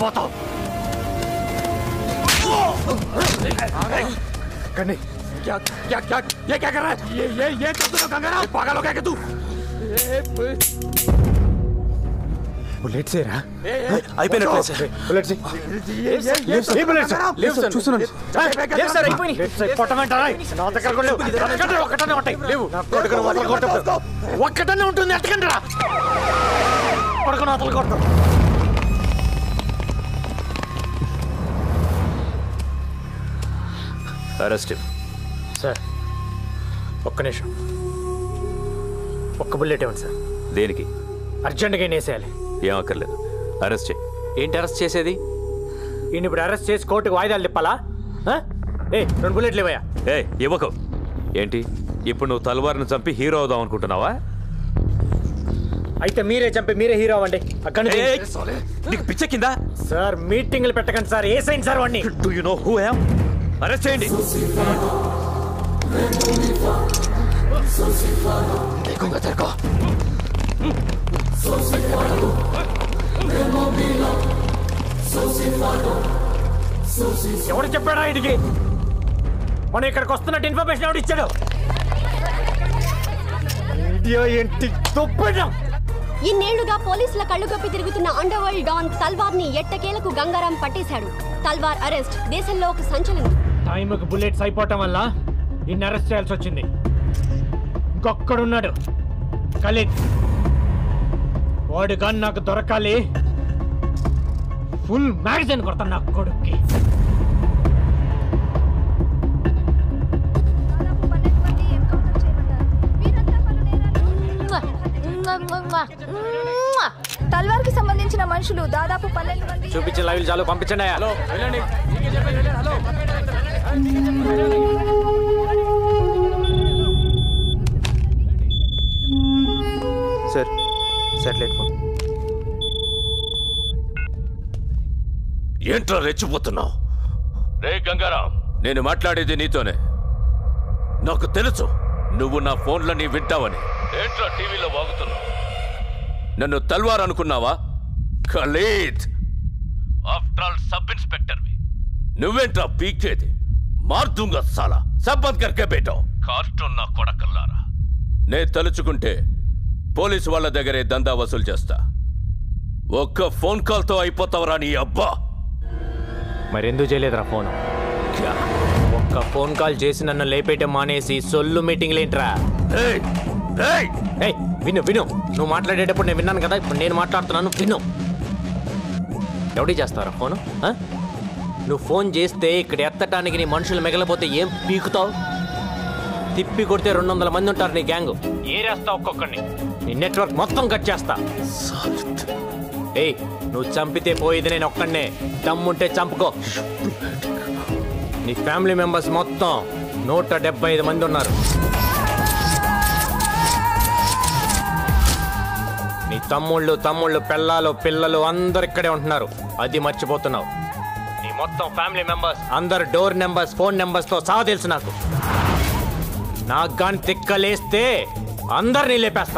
చచ్చిపోతావు. क्या क्या क्या ये क्या कर रहा है? ये कर दो कंगारा, पागल हो गया क्या तू? बुलेट से रहा అయిపోయినట్లే సార్. बुलेट से ये बुलेट से చూస్తున్నాను లేదు సార్ అయిపోయింది. లెఫ్ట్ సైడ్ పొట్టమంటారా? నా దగ్గర కూడా లేవు. ఒక్కటనే ఉంటాయి లేవు. నా కొడుకుని వదలు కొట్టదు. ఒక్కటనే ఉంటుంది ఎట్టకండిరా. కొడుకుని వదలు కొట్టదు. అరెస్ట్ సార్ ఒక్క నిమిషం. ఒక్క బుల్లెట్ ఇవ్వండి సార్. దేనికి? అర్జెంట్గా వేసేయాలి. ఏం అక్కర్లేదు, అరెస్ట్ చేయి. ఏంటి అరెస్ట్ చేసేది? ఈయన ఇప్పుడు అరెస్ట్ చేసి కోర్టుకు వాయిదాలు తిప్పాలా? 2 బుల్లెట్లు ఇవ్వయా. ఇవ్వకు. ఏంటి ఇప్పుడు నువ్వు తల్వార్ను చంపి హీరో అవుదాం అనుకుంటున్నావా? అయితే మీరే చంపి మీరే హీరో అవ్వండి. అక్కడ నీకు పిచ్చ కింద సార్ మీటింగ్లు పెట్టకండి సార్. ఏ సైన్ సార్ వాడిని? Do you know who I am? Arrest చేయండి. ఎవరు చెప్పాడా ఇదికి? మనం ఇక్కడికి వస్తున్నట్టు ఇన్ఫర్మేషన్ ఎవరు ఇచ్చాడు? ఏంటి ఇన్నేళ్లుగా పోలీసుల కళ్ళుగప్పి తిరుగుతున్న అండర్ వరల్డ్ డాన్ తల్వార్ ని ఎట్టకేలకు గంగారాం పట్టేశాడు. తల్వార్ అరెస్ట్ దేశంలో ఒక సంచలనం. టైంకి బుల్లెట్స్ అయిపోవటం వల్ల ఇన్ని అరెస్ట్ చేయాల్సి వచ్చింది. ఇంకొక్కడున్నాడు ఖలీద్. వాడు కానీ నాకు దొరకాలి. ఫుల్ మ్యాగజైన్ కొడతాను నా కొడుక్కి. తల్వార్ కి సంబంధించిన మనుషులు దాదాపు 12 మంది. చూపించే లైవ్లు చాలు, పంపించండి. హలో వెళ్ళండి. Sir satellite phone. ఏంట్రా రెచ్చిపోతున్నావు? రే గంగారాం, నేను మాట్లాడేది నీతోనే. నాకు తెలుసు నువ్వు నా ఫోన్లని వింటావని. ఏంట్రా టీవీలో వాగుతున్నావు? నన్ను తల్వార్ అనుకున్నావా? ఖలీద్, ఆఫ్టర్ ఆల్ సబ్ ఇన్స్పెక్టర్వి. నువ్వేంట్రా పీకేది? మార్దుంగా సాలా సబ్బంద్ కర్కే బేటో. కార్టూన్ నా కొడకల్లారా. నే తలుచుకుంటే పోలీసు వాళ్ళ దగ్గరే దందా వసూలు చేస్తా. ఒక్క ఫోన్ కాల్తో అయిపోతావరా నీ అబ్బా. మరెందుకు చేయలేదురా ఫోన్? ఒక్క ఫోన్ కాల్ చేసి నన్ను లేపేయటం మానేసి సొల్లు మీటింగ్లు ఏంట్రా? విను విను, నువ్వు మాట్లాడేటప్పుడు నేను విన్నాను కదా, ఇప్పుడు నేను మాట్లాడుతున్నాను విను. ఎవడి చేస్తారా ఫోను? నువ్వు ఫోన్ చేస్తే ఇక్కడ ఎత్తటానికి నీ మనుషులు మిగలపోతే ఏం పీకుతావు? తిప్పి కొడితే 200 మంది ఉంటారు నీ గ్యాంగ్. ఏరేస్తా ఒక్కొక్కడిని. నీ నెట్వర్క్ మొత్తం కట్ చేస్తా. నువ్వు చంపితే పోయేది నేను ఒక్కడనే. దమ్ముంటే చంపుకో. నీ ఫ్యామిలీ మెంబర్స్ మొత్తం 175 మంది ఉన్నారు. నీ తమ్ముళ్ళు పెళ్ళాలు పిల్లలు అందరు ఇక్కడే ఉంటున్నారు. అది మర్చిపోతున్నావు. నీ మొత్తం ఫ్యామిలీ మెంబర్స్ అందరు డోర్ నెంబర్స్ ఫోన్ నెంబర్స్తో సహా తెలుసు నాకు. నాకు గాని తిక్కలేస్తే అందరినీ లేపేస్తా.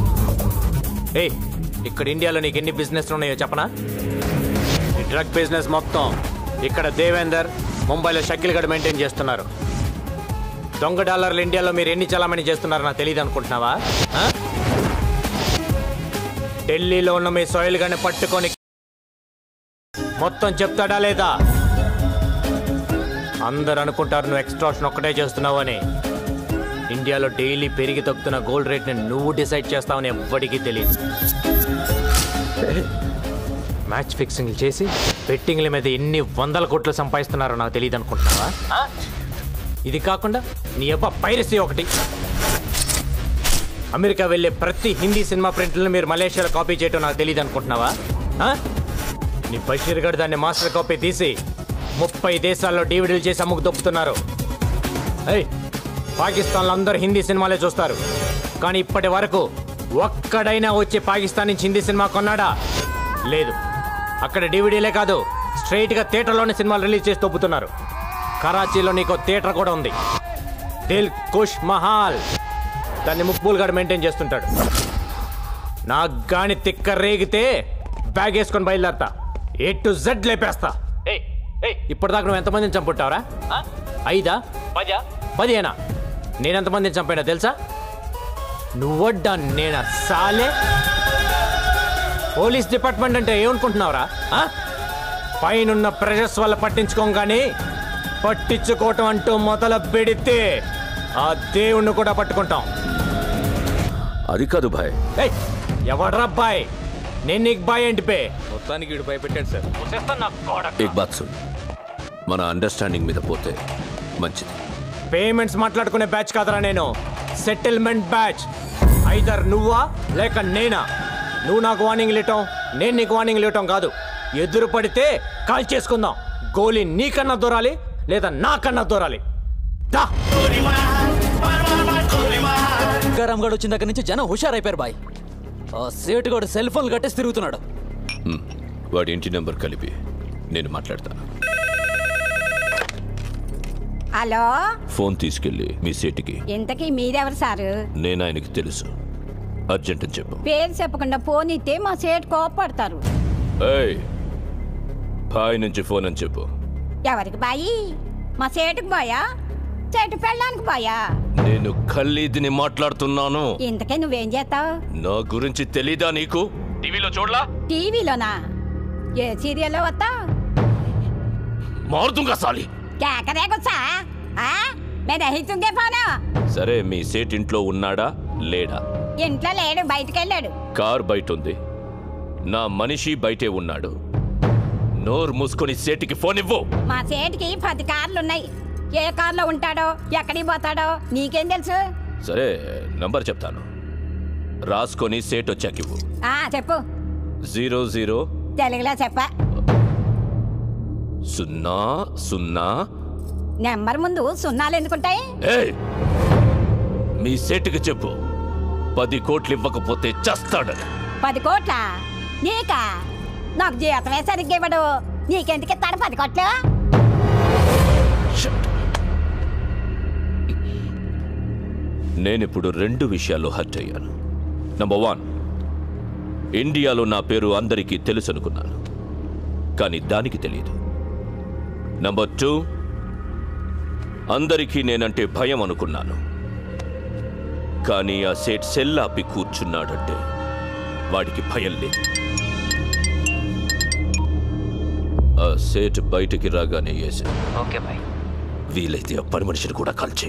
ఇక్కడ ఇండియాలో నీకు ఎన్ని బిజినెస్ ఉన్నాయో చెప్పనా? ఈ డ్రగ్ బిజినెస్ మొత్తం ఇక్కడ దేవేందర్, ముంబైలో షకీల్ గడ్ మెయింటైన్ చేస్తున్నారు. దొంగ డాలర్లు ఇండియాలో మీరు ఎన్ని చలామణి చేస్తున్నారో నాకు తెలియదు అనుకుంటున్నావా? ఢిల్లీలో ఉన్న మీ సోయిల్ గాని పట్టుకొని మొత్తం చెప్తాడా లేదా? అందరు అనుకుంటారు నువ్వు ఎక్స్ట్రాక్షన్ ఒక్కటే చేస్తున్నావు అని. ఇండియాలో డైలీ పెరిగి తగ్గుతున్న గోల్డ్ రేట్ని నువ్వు డిసైడ్ చేస్తావని ఎవ్వడికి తెలియదు. మ్యాచ్ ఫిక్సింగ్ చేసి బెట్టింగ్ల మీద ఎన్ని 100 కోట్లు సంపాదిస్తున్నారో నాకు తెలియదు అనుకుంటున్నావా? ఇది కాకుండా నీ అబ్బా పైరసీ ఒకటి. అమెరికా వెళ్ళే ప్రతి హిందీ సినిమా ప్రింట్లను మీరు మలేషియాలో కాపీ చేయటం నాకు తెలియదు అనుకుంటున్నావా? నీ బషీర్ గడ్ దాన్ని మాస్టర్ కాపీ తీసి 30 దేశాల్లో డివిడీలు చేసి అమ్ముకు దొప్పుతున్నారు. పాకిస్తాన్లో అందరూ హిందీ సినిమాలే చూస్తారు, కానీ ఇప్పటి వరకు ఒక్కడైనా వచ్చి పాకిస్తాన్ నుంచి హిందీ సినిమా కొన్నాడా? లేదు. అక్కడ డివిడీలే కాదు, స్ట్రైట్గా థియేటర్లోనే సినిమాలు రిలీజ్ చేసి దొప్పుతున్నారు. కరాచీలో నీకు థియేటర్ కూడా ఉంది, దిల్ కుష్ మహాల్. దాన్ని ముక్బూల్ గడ్ మెయింటైన్ చేస్తుంటాడు. నాకు గాని తిక్క రేగితే బ్యాగ్ వేసుకొని బయలుదేరతా. A to Z లేపేస్తా. ఇప్పటిదాకా నువ్వు ఎంతమందిని చంపుంటావురా? 5, 10, 10 నేనెంతమందిని చంపానో తెలుసా? నువ్వడ్డా నేనా సాలే? పోలీస్ డిపార్ట్మెంట్ అంటే ఏమనుకుంటున్నావురా? పైనున్న ప్రెషర్స్ వల్ల పట్టించుకోగానే పట్టించుకోవటం అంటూ మొదలు పెడితే ఆ దేవుణ్ణి కూడా పట్టుకుంటాం. అది కాదు భాయ్. ఎవడ్రా బాయ్? నేను నీకు బాయ్ ఏంటి పే? మొత్తానికి వీడు భయపెట్టాడు సార్. ఏక్ బాత్ సున్, మన అండర్స్టాండింగ్ మీద పోతే మంచిది. పేమెంట్స్ మాట్లాడుకునే బ్యాచ్ కాదరా నేను, సెటిల్మెంట్ బ్యాచ్. ఐదర్ నువ్వా లేక నేనా. నువ్వు నాకు వార్నింగ్ ఇవ్వటం, నేను నీకు వార్నింగ్ ఇవ్వటం కాదు. ఎదురు పడితే కాల్ చేసుకుందాం. గోలీ నీకన్నా దూరాలి లేదా నాకన్నా దూరాలి. గంగారాం గడు వచ్చిన దగ్గర నుంచి జనం హుషారైపోయారు బాయ్. ఆ సేటు గడు సెల్ ఫోన్ కట్టేసి తిరుగుతున్నాడు. వాడి ఇంటి నెంబర్ కలిపి నేను మాట్లాడతాను. హలో, ఫోన్ తీసుకెళ్ళి మీ సేటుకి. ఇంతకీ మీరెవరు సారు? నేను ఆయనకి తెలుసు, అర్జెంట్ అని చెప్పు. పేరు చెప్పకుండా ఫోన్ ఇస్తే మా సేటు కోపడతారు. ఏయ్, బాయ్ నుంచి ఫోన్ అని చెప్పు. ఎవరికి బాయి? మా సేటుకు బాయా? చెట్టు పెళ్ళడానికి బాయా? నేను ఖల్లీదిని మాట్లాడుతున్నాను. ఇంతకే నువ్వేం చేస్తావు? నా గురించి తెలీదా నీకు? టీవీలో చూడలా? టీవీలోనా? ఏ సీరియల్లో వస్తా? మారుతుంగా సాలి. కేకరే గుచ్చా? మే దహితుంగే ఫోను. సరే, మీ సేట్ ఇంట్లో ఉన్నాడా లేడా? ఇంట్లో లేడు, బయటికి వెళ్ళాడు. కార్ బయట ఉంది, నా మనిషి బయటే ఉన్నాడు. నోరు మూసుకొని సేటికి ఫోన్ ఇవ్వు. మా సేటుకి 10 కార్లున్నాయి. ఏ కార్లో ఉంటాడో ఎక్కడికి పోతాడో నీకేం తెలుసు? సరే, నంబర్ చెప్తాను, రాసుకొని సేట్ వచ్చాక ఇవ్వు. చెప్పు. 00 తెలుగులో చెప్పా. 00. నెంబర్ ముందు సున్నాలు ఎందుకుంటాయి? మీ సేటుకి చెప్పు, 10 కోట్లు ఇవ్వకపోతే చస్తాడని. 10 కోట్ల? నీకా? నాకు జీతమే సరిగ్గా ఇవ్వడు. నీకెందుకు ఇస్తాడు 10 కోట్లు? నేనిప్పుడు 2 విషయాల్లో హర్ట్ అయ్యాను. నంబర్ 1, ఇండియాలో నా పేరు అందరికీ తెలుసు అనుకున్నాను, కానీ దానికి తెలియదు. నంబర్ 2, అందరికీ నేనంటే భయం అనుకున్నాను, కానీ ఆ సేట్ సెల్లాపి కూర్చున్నాడంటే వాడికి భయం లేదు. ఆ సేట్ బయటికి రాగానే వేసా. Okay bye. వీలైతే ఆ పని మనిషిని కూడా కాల్చే.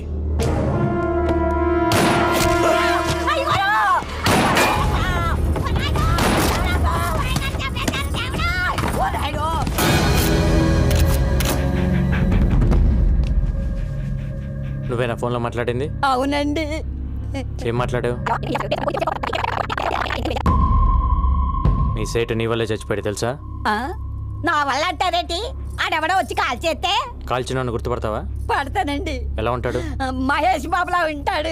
నువ్వేనా ఫోన్లో మాట్లాడింది? అవునండి. ఏం మాట్లాడావు? నీ సేటు నీ వల్లే చచ్చిపోయాడు తెలుసా? నా వల్ల అంటారేంటి? ఆడెవడో వచ్చి కాల్ చేస్తే కాల్చిన గుర్తుపడతావా? పడతానండి. ఎలా ఉంటాడు? మహేష్ బాబులా ఉంటాడు.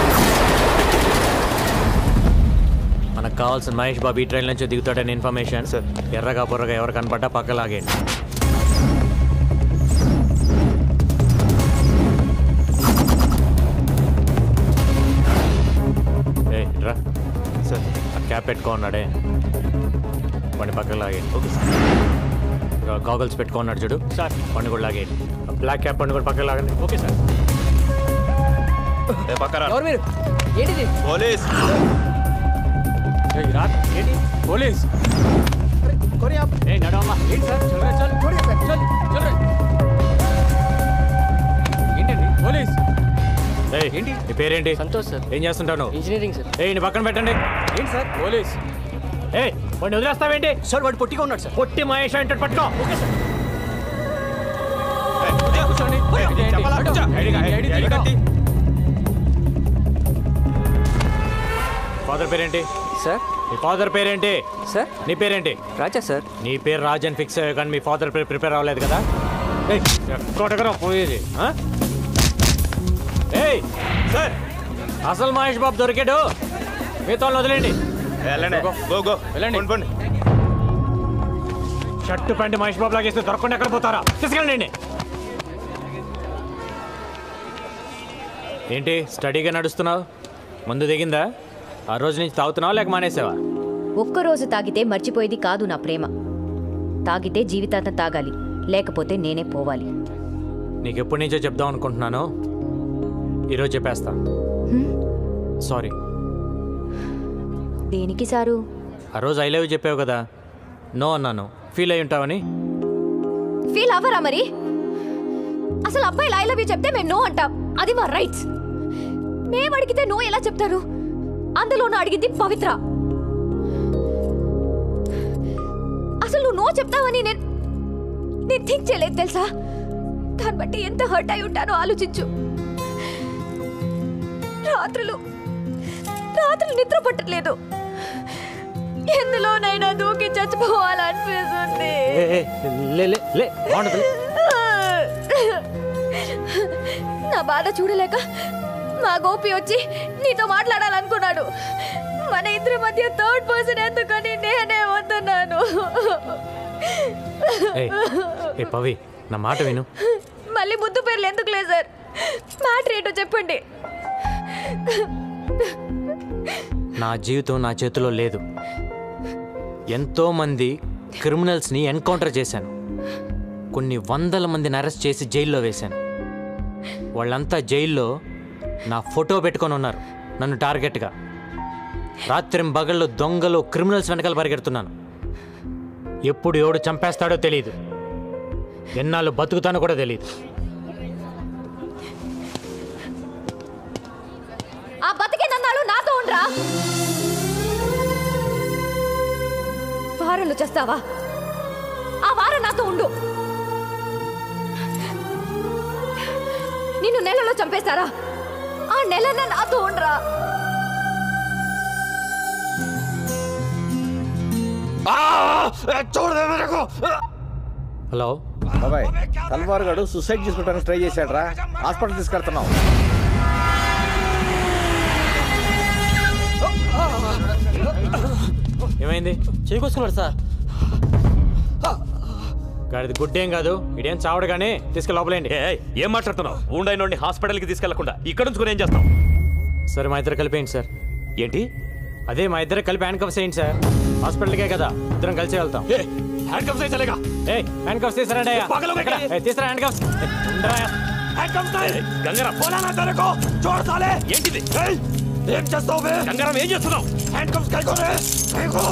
మనకు కావాల్సిన మహేష్ బాబు ఈ ట్రైన్ నుంచి దిగుతాడని ఇన్ఫర్మేషన్. ఎర్రగా బుర్రగా ఎవరు కనపడ్డా పక్క లాగేయండి. రా సార్, ఆ క్యాప్ పెట్టుకో ఉన్నాడే, వాడిని పక్కకు లాగేయండి. Okay sir. గాగల్స్ పెట్టుకున్నాడు చూడు సార్, పండు కూడా లాగేయండి. బ్లాక్ క్యాప్ పండు కూడా పక్కకు లాగండి. Okay sir. ఎవరు మీరు? ఏంటిది? పోలీస్. ఏంటి పోలీస్? నడవమ్మా. ఏంటి సార్? ఏంటండి పోలీస్? ఏంటి నీ పేరేంటి? సంతోష్ సార్. ఏం చేస్తుంటాను? Engineering sir. నీ పక్కన పెట్టండి. ఏంటి సార్ పోలీస్? వాడిని వదిలేస్తావేంటి? సార్ వాడు పొట్టిగా ఉన్నాడు సార్. పొట్టి మహేష్ అంటే పట్టుకో. Okay sir. ఫాదర్ పేరేంటి సార్? మీ ఫాదర్ పేరేంటి సార్? నీ పేరేంటి? రాజా సార్. నీ పేరు రాజన్ ఫిక్స్ అయ్యా, కానీ మీ ఫాదర్ పేరు ప్రిపేర్ అవ్వలేదు కదా? ఎక్కడెక్కడ పోయేది? సార్, అసలు మహేష్ బాబు దొరికాడు. మీతో వదిలేండి. వెళ్ళండి. షర్టు ప్యాంట్ మహేష్ బాబు లాగేస్తే దొరకకుండా ఎక్కడ పోతారా? తీసుకెళ్ళండి. ఏంటి స్టడీగా నడుస్తున్నావు? ముందు దిగిందా? ఆ రోజు నుంచి తాగుతున్నావా లేక మానేసావా? ఒక్కరోజు తాగితే మర్చిపోయేది కాదు నా ప్రేమ. తాగితే జీవితాంతం తాగాలి, లేకపోతే నేనే పోవాలి. నీకు ఎప్పటి నుంచో చెప్దాం అనుకుంటున్నాను, ఈరోజు చెప్పేస్తా. సారీ. దేనికి సారు? ఆ రోజు ఐ లవ్ యూ చెప్పావు కదా, నో అన్నాను. ఫీల్ అయి ఉంటావని. ఫీల్ అవ్వరా మరి? అసలు అబ్బాయిలు ఐ లవ్ యూ చెప్తే మేము నో అంటాం, అది మా రైట్స్. మేము అడిగితే నో ఎలా చెప్తారు? అందులోనూ అడిగింది పవిత్ర. అసలు నువ్వు నో చెప్తావని నేను థింక్ చేయలేదు తెలుసా? దాన్ని బట్టి ఎంత హర్ట్ అయి ఉంటానో ఆలోచించు. రాత్రులు నిద్ర పట్టట్లేదు, ఎందులోనైనా దూకి చచ్చిపోవాలనిపిస్తుంది. నా బాధ చూడలేక మా గోపి వచ్చి నీతో మాట్లాడాలనుకున్నాడు. మన ఇద్దరి మధ్య థర్డ్ పర్సన్ ఎందుకని నేనే వస్తున్నాను. పవి, నా మాట విను. మళ్ళీ ముద్దు పేర్లు ఎందుకు లేదు సార్? మ్యాటర్ ఏంటో చెప్పండి. నా జీవితం నా చేతిలో లేదు. ఎంతో మంది క్రిమినల్స్ని ఎన్కౌంటర్ చేశాను. కొన్ని వందల మందిని అరెస్ట్ చేసి జైల్లో వేశాను. వాళ్ళంతా జైల్లో నా ఫోటో పెట్టుకొని ఉన్నారు నన్ను టార్గెట్గా. రాత్రింబగళ్ళు దొంగలు క్రిమినల్స్ వెనకాల పరిగెడుతున్నాను. ఎప్పుడు ఎవడు చంపేస్తాడో తెలియదు, ఎన్నాళ్ళు బతుకుతానో కూడా తెలియదు. ఆ బతికేనన్నాడు నాతో ఉండరా? వారంలో చేస్తావా? ఆ వారం నాతో ఉండు. నిన్ను నెలలో చంపేస్తారా? ఆ నెలన నాతో ఉండరా? హలో బాబాయ్, తల్వార్ గారు సూసైడ్ చేసుకోవడానికి ట్రై చేశాడ్రా. హాస్పిటల్ తీసుకెళ్తున్నాం. ఏమైంది? చేయకొచ్చుకున్నాడు సార్. గాడిది గుడ్డేం కాదు, ఇదేం చావడు కానీ తీసుకెళ్ళి లోపలేండి. ఏం మాట్లాడుతున్నావు? ఊండైనోడిని హాస్పిటల్కి తీసుకెళ్లకుండా ఇక్కడ నుంచి ఏం చేస్తాం? సరే, మా ఇద్దరు కలిపేయండి సార్. ఏంటి? అదే, మా ఇద్దరు కలిపి హ్యాండ్ కప్స్ వేయండి సార్. హాస్పిటల్కే కదా, ఇద్దరం కలిసి వెళ్తాం. హ్యాండ్ కప్స్ వేయలేగా? హ్యాండ్ కప్స్ తీసుకురండి. తీసుకురా హ్యాండ్ కప్స్. ఏంటిది? ఏం చేస్తావు? గంగారాం, ఏం చేస్తున్నావు? Hand cups